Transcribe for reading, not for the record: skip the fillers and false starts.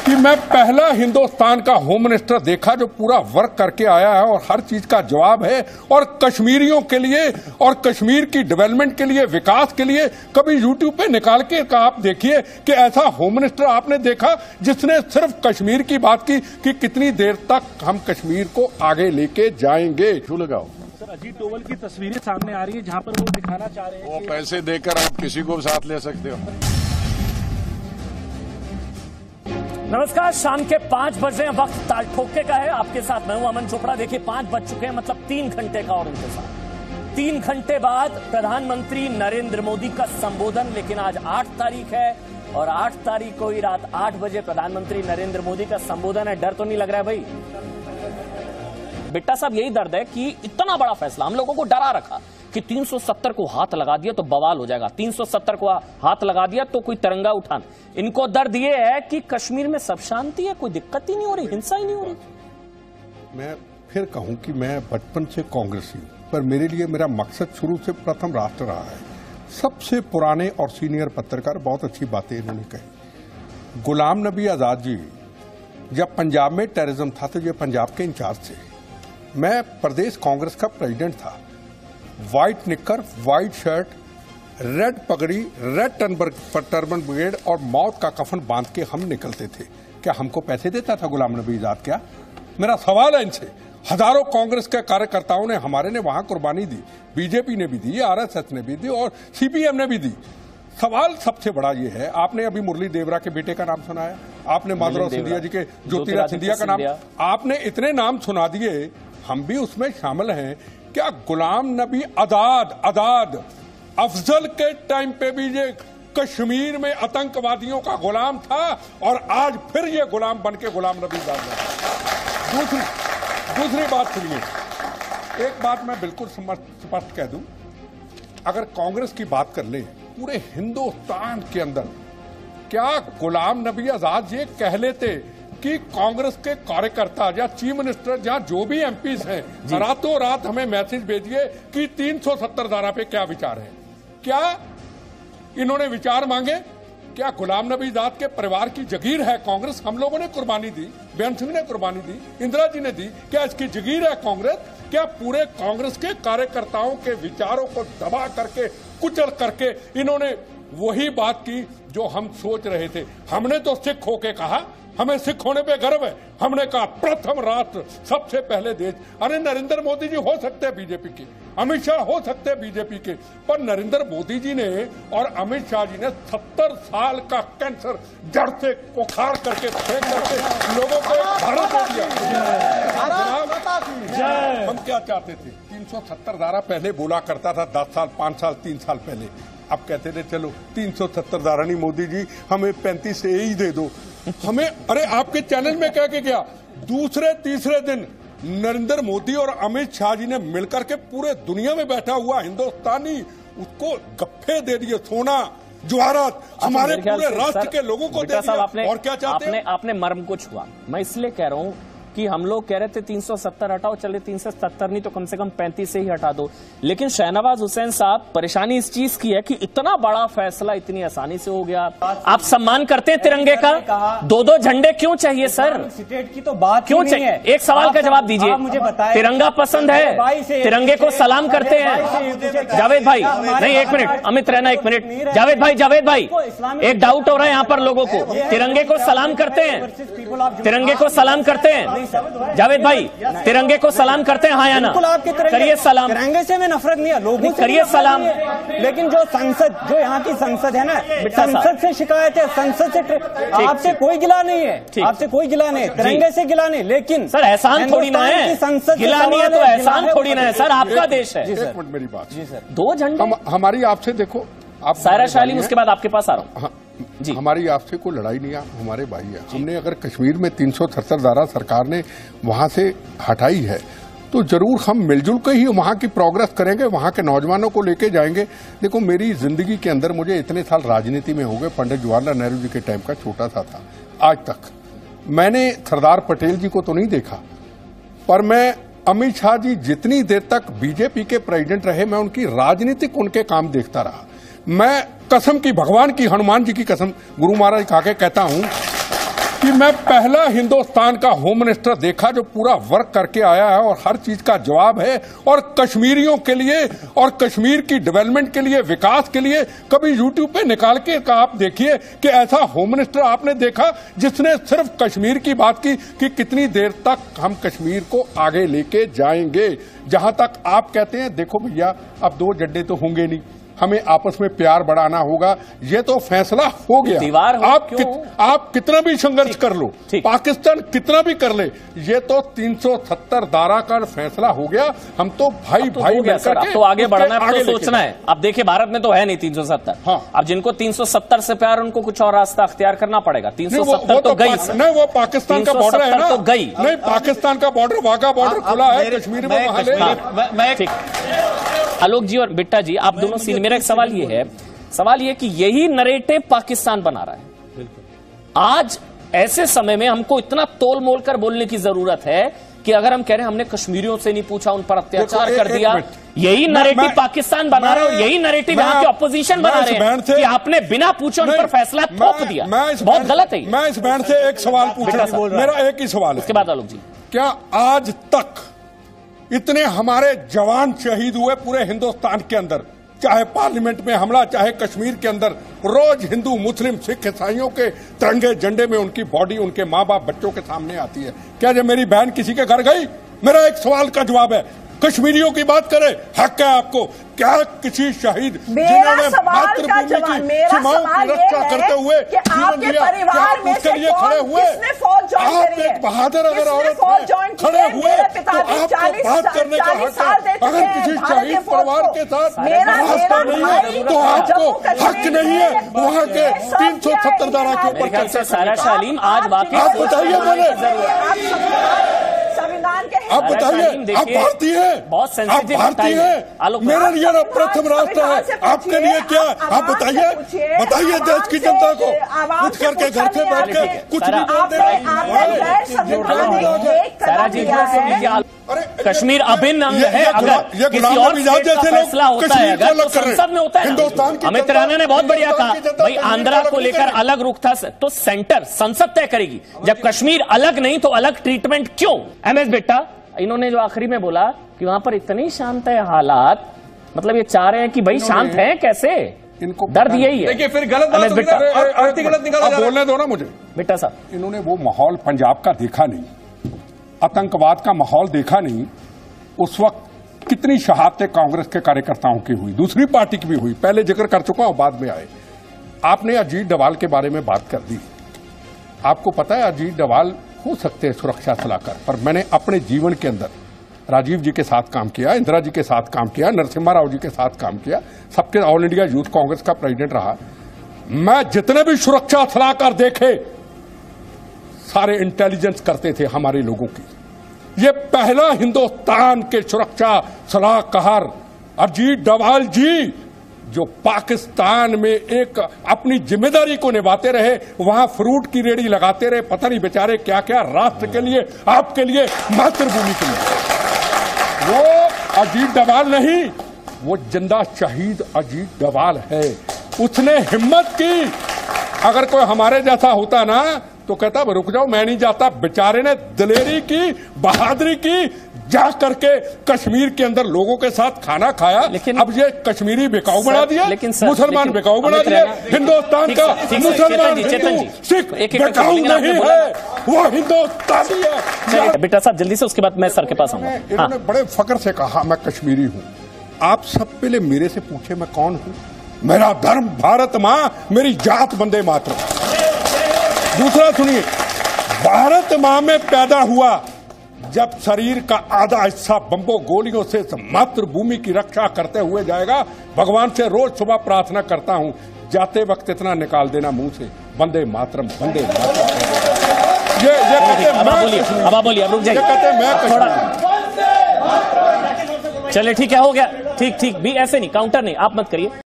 कि मैं पहला हिंदुस्तान का होम मिनिस्टर देखा जो पूरा वर्क करके आया है और हर चीज का जवाब है, और कश्मीरियों के लिए और कश्मीर की डेवलपमेंट के लिए, विकास के लिए कभी यूट्यूब पे निकाल के आप देखिए कि ऐसा होम मिनिस्टर आपने देखा जिसने सिर्फ कश्मीर की बात की कि कितनी देर तक हम कश्मीर को आगे लेके जाएंगे। लगाओ सर, अजीत डोवल की तस्वीरें सामने आ रही है जहां पर वो दिखाना चाह रहे हैं वो पैसे देकर आप किसी को साथ ले सकते हो। नमस्कार, शाम के 5 बज रहे हैं, वक्त ताल ठोके का है। आपके साथ मैं हूं अमन चोपड़ा। देखिए 5 बज चुके हैं, मतलब 3 घंटे का और इंतजार। 3 घंटे बाद प्रधानमंत्री नरेंद्र मोदी का संबोधन, लेकिन आज 8 तारीख है और 8 तारीख को ही रात 8 बजे प्रधानमंत्री नरेंद्र मोदी का संबोधन है। डर तो नहीं लग रहा है भाई? बिट्टा साहब, यही दर्द है कि इतना बड़ा फैसला हम लोगों को डरा रखा कि 370 को हाथ लगा दिया तो बवाल हो जाएगा, 370 को हाथ लगा दिया तो कोई तिरंगा उठान। इनको दर्द ये है कि कश्मीर में सब शांति है, कोई दिक्कत ही नहीं हो रही, हिंसा ही नहीं हो रही। मैं फिर कहूं कि मैं बचपन से कांग्रेसी हूं, पर मेरे लिए मेरा मकसद शुरू से प्रथम राष्ट्र रहा है। सबसे पुराने और सीनियर पत्रकार बहुत अच्छी बातें इन्होंने कही। गुलाम नबी आजाद जी जब पंजाब में टेररिज्म था तो ये पंजाब के इंचार्ज थे। मैं प्रदेश कांग्रेस का प्रेसिडेंट था। White knicker, white shirt, red पगड़ी, रेड टर्बन ब्रिगेड और मौत का कफन बांध के हम निकलते थे। क्या हमको पैसे देता था गुलाम नबी आजाद? क्या? मेरा सवाल है इनसे। हजारों कांग्रेस के कार्यकर्ताओं ने, हमारे ने वहां कुर्बानी दी, बीजेपी ने भी दी, आरएसएस ने भी दी और सीपीएम ने भी दी। सवाल सबसे बड़ा ये है, आपने अभी मुरली देवरा के बेटे का नाम सुनाया, आपने माधवराव सिंधिया जी के, ज्योतिरादित्य सिंधिया का नाम, आपने इतने नाम सुना दिए, हम भी उसमें शामिल हैं। क्या गुलाम नबी आजाद अफजल के टाइम पे भी ये कश्मीर में आतंकवादियों का गुलाम था और आज फिर ये गुलाम बन के गुलाम नबी आजाद। दूसरी बात सुनिए, एक बात मैं बिल्कुल स्पष्ट कह दूं, अगर कांग्रेस की बात कर ले पूरे हिंदुस्तान के अंदर, क्या गुलाम नबी आजाद ये कह लेते कि कांग्रेस के कार्यकर्ता या चीफ मिनिस्टर या जो भी एमपीज हैं रातों रात हमें मैसेज भेजिए कि 370 धारा पे क्या विचार है? क्या इन्होंने विचार मांगे? क्या गुलाम नबी आजाद के परिवार की जगीर है कांग्रेस? हम लोगों ने कुर्बानी दी, बेअंत सिंह ने कुर्बानी दी, इंदिरा जी ने दी। क्या इसकी जगीर है कांग्रेस? क्या पूरे कांग्रेस के कार्यकर्ताओं के विचारों को दबा करके, कुचल करके इन्होंने वही बात की जो हम सोच रहे थे? हमने तो सिख होके कहा, हमें सिख होने पे गर्व है। हमने कहा प्रथम राष्ट्र, सबसे पहले देश। अरे नरेंद्र मोदी जी हो सकते हैं बीजेपी के, अमित शाह हो सकते हैं बीजेपी के, पर नरेंद्र मोदी जी ने और अमित शाह जी ने 70 साल का कैंसर जड़ से उखाड़ करके फेंक करके लोगों को भारत दे दिया। हम क्या चाहते थे? 370 धारा पहले बोला करता था 10 साल, 5 साल, 3 साल पहले। अब कहते थे चलो 370 धारा नहीं मोदी जी, हमें 35 से ही दे दो। हमें, अरे आपके चैनल में कह के गया, दूसरे तीसरे दिन नरेंद्र मोदी और अमित शाह जी ने मिलकर के पूरे दुनिया में बैठा हुआ हिंदुस्तानी उसको गप्फे दे दिए, सोना जवाहरात हमारे पूरे राष्ट्र के लोगों को दे दिया। और क्या चाहते हैं? आपने मर्म को छुआ। मैं इसलिए कह रहा हूं कि हम लोग कह रहे थे 370 हटाओ, चले 370 नहीं तो कम से कम 35 से ही हटा दो। लेकिन शहनवाज हुसैन साहब, परेशानी इस चीज की है कि इतना बड़ा फैसला इतनी आसानी से हो गया। आप सम्मान करते हैं तिरंगे का, 2-2 झंडे क्यों चाहिए सर? स्टेट की तो बात क्यों चाहिए? एक सवाल का जवाब दीजिए। मुझे बताएं, तिरंगा पसंद है, तिरंगे को सलाम करते हैं। जावेद भाई, नहीं एक मिनट, अमित रहना एक मिनट। जावेद भाई, एक डाउट हो रहा है यहाँ पर लोगों को। तिरंगे को सलाम करते हैं, तिरंगे को सलाम करते हैं जावेद भाई, तिरंगे को सलाम करते हैं हाँ या ना? करिए सलाम। तिरंगे से में नफरत नहीं है, लोगों से करिए सलाम। लेकिन जो संसद, जो यहाँ की संसद है ना, संसद से शिकायत है, संसद से, आपसे कोई गिला नहीं है, आपसे कोई गिला नहीं, तिरंगे से गिला नहीं। लेकिन सर एहसान थोड़ी ना है, गिला नहीं है तो एहसान थोड़ी ना है सर, आपका देश है। एक मिनट मेरी बात। जी सर, 2 झंडे हमारी आपसे, देखो आप सायरा शाली, उसके बाद आपके पास आ रहा हूँ जी। हमारी आपसे कोई लड़ाई नहीं है, हमारे भाई है। हमने अगर कश्मीर में 370 धारा सरकार ने वहां से हटाई है तो जरूर हम मिलजुल के ही वहां की प्रोग्रेस करेंगे, वहां के नौजवानों को लेके जाएंगे। देखो मेरी जिंदगी के अंदर, मुझे इतने साल राजनीति में हो गए, पंडित जवाहरलाल नेहरू जी के टाइम का छोटा सा था, आज तक मैंने सरदार पटेल जी को तो नहीं देखा, पर मैं अमित शाह जी जितनी देर तक बीजेपी के प्रेसिडेंट रहे, मैं उनकी राजनीतिक उनके काम देखता रहा। मैं कसम की, भगवान की, हनुमान जी की कसम, गुरु महाराज खा के कहता हूं कि मैं पहला हिंदुस्तान का होम मिनिस्टर देखा जो पूरा वर्क करके आया है और हर चीज का जवाब है, और कश्मीरियों के लिए और कश्मीर की डेवलपमेंट के लिए, विकास के लिए कभी यूट्यूब पे निकाल के आप देखिए कि ऐसा होम मिनिस्टर आपने देखा जिसने सिर्फ कश्मीर की बात की कि कितनी देर तक हम कश्मीर को आगे लेके जाएंगे। जहां तक आप कहते हैं, देखो भैया अब दो जड्डे तो होंगे नहीं, हमें आपस में प्यार बढ़ाना होगा, ये तो फैसला हो गया। दीवार हो आप कितना भी संघर्ष कर लो, पाकिस्तान कितना भी कर ले, ये तो 370 धारा का फैसला हो गया। हम तो भाई तो भाई मिलकर के तो आगे बढ़ना है, तो सोचना है। अब देखिए भारत में तो है नहीं 370। हाँ। अब जिनको 370 से प्यार, उनको कुछ और रास्ता अख्तियार करना पड़ेगा। 370 तो गई नहीं, वो पाकिस्तान का बॉर्डर है ना, तो गई नहीं, पाकिस्तान का बॉर्डर, वाघा बॉर्डर खुला है, कश्मीर में वहां ले। आलोक जी और बिट्टा जी, आप दोनों से मेरा एक सवाल ये है कि यही नरेटिव पाकिस्तान बना रहा है। आज ऐसे समय में हमको इतना तोल मोल कर बोलने की जरूरत है कि अगर हम कह रहे हैं हमने कश्मीरियों से नहीं पूछा, उन पर अत्याचार कर दिया, यही नरेटिव पाकिस्तान बना रहा है और यही नरेटिव यहाँ के ऑपोजिशन बना रहे हैं कि आपने बिना पूछे उन पर फैसला थोप दिया। बहुत गलत है। मैं इस बैंड से एक सवाल पूछूं, मेरा एक ही सवाल है, उसके बाद आलोक जी, क्या आज तक इतने हमारे जवान शहीद हुए पूरे हिंदुस्तान के अंदर, चाहे पार्लियामेंट में हमला, चाहे कश्मीर के अंदर, रोज हिंदू मुस्लिम सिख ईसाइयों के तिरंगे झंडे में उनकी बॉडी उनके माँ बाप बच्चों के सामने आती है? क्या जब मेरी बहन किसी के घर गई? मेरा एक सवाल का जवाब है, कश्मीरियों की बात करें, हक है आपको, क्या किसी शहीद जिन्होंने मातृभूमि की सीमाओं की रक्षा करते हुए जीवन दिया, क्या आप उसके लिए खड़े हुए? आप एक बहादुर अगर औरत हैं, खड़े हुए तो आपको बात करने का हक है। अगर किसी शहीद परिवार के साथ रास्ता नहीं है तो आपको हक नहीं है वहाँ के 370 धारा के ऊपर। सारा शालीम आज वाकई आप बताइए, आप बताइए, आप भारतीय हैं, बहुत आप भारतीय हैं, मेरे लिए ना प्रथम राष्ट्र है, आपके लिए क्या? आप बताइए, बताइए देश की जनता को, कुछ करके घर से बैठ के कुछ नहीं बोलते। कश्मीर अभिन्न अंग है, अगर किसी और स्टेट का फैसला होता है, अगर तो संसद में होता है। अमित राणा ने बहुत बढ़िया कहा, भाई आंध्रा को लेकर अलग रुख था तो सेंटर संसद तय करेगी, जब कश्मीर अलग नहीं तो अलग ट्रीटमेंट क्यों? एमएस बिट्टा, इन्होंने जो आखिरी में बोला कि वहां पर इतनी शांत है हालात, मतलब ये चाह रहे हैं कि भाई शांत है कैसे? इनको दर्द यही है। देखिए फिर गलत बात गलत निकाला, बोलने दो ना मुझे बिट्टा साहब। इन्होंने वो माहौल पंजाब का देखा नहीं, आतंकवाद का माहौल देखा नहीं। उस वक्त कितनी शहादतें कांग्रेस के कार्यकर्ताओं की हुई, दूसरी पार्टी की भी हुई, पहले जिक्र कर चुका हूं, बाद में आए। आपने अजीत डोभाल के बारे में बात कर दी। आपको पता है अजीत डोभाल हो सकते हैं सुरक्षा सलाहकार, पर मैंने अपने जीवन के अंदर राजीव जी के साथ काम किया, इंदिरा जी के साथ काम किया, नरसिम्हा राव जी के साथ काम किया, सबके ऑल इंडिया यूथ कांग्रेस का प्रेसिडेंट रहा। मैं जितने भी सुरक्षा सलाहकार देखे सारे इंटेलिजेंस करते थे हमारे लोगों की। ये पहला हिंदुस्तान के सुरक्षा सलाहकार अजीत डोभाल जी, जो पाकिस्तान में एक अपनी जिम्मेदारी को निभाते रहे, वहां फ्रूट की रेडी लगाते रहे, पता नहीं बेचारे क्या क्या, राष्ट्र के लिए, आपके लिए, मातृभूमि के लिए। वो अजीत डोभाल नहीं, वो जिंदा शहीद अजीत डोभाल है। उसने हिम्मत की, अगर कोई हमारे जैसा होता ना तो कहता रुक जाओ मैं नहीं जाता। बेचारे ने दिलेरी की, बहादुरी की, जा करके कश्मीर के अंदर लोगों के साथ खाना खाया। लेकिन अब ये कश्मीरी बिकाऊ बना दिया, मुसलमान बिकाऊ बना दिया। हिंदुस्तान का मुसलमान हिंदू सिख बिकाऊ नहीं है, वो हिंदुस्तानी है। बेटा साहब जल्दी से, उसके बाद मैं सर के पास आऊंगा। इन्होंने बड़े फख्र से कहा मैं कश्मीरी हूं। आप सब पहले मेरे से पूछे मैं कौन हूं? मेरा धर्म भारत मां, मेरी जात वंदे मातरम। दूसरा सुनिए, भारत मां में पैदा हुआ, जब शरीर का आधा हिस्सा बम्बों गोलियों से मातृभूमि की रक्षा करते हुए जाएगा, भगवान से रोज सुबह प्रार्थना करता हूं, जाते वक्त इतना निकाल देना मुंह से, वंदे मातरम वंदे मातरम। ये कहते अब बोलिए, अब रुक जाइए, कहते मैं थोड़ा चले, ठीक है, हो गया, ठीक भी ऐसे नहीं, काउंटर नहीं, आप मत करिए।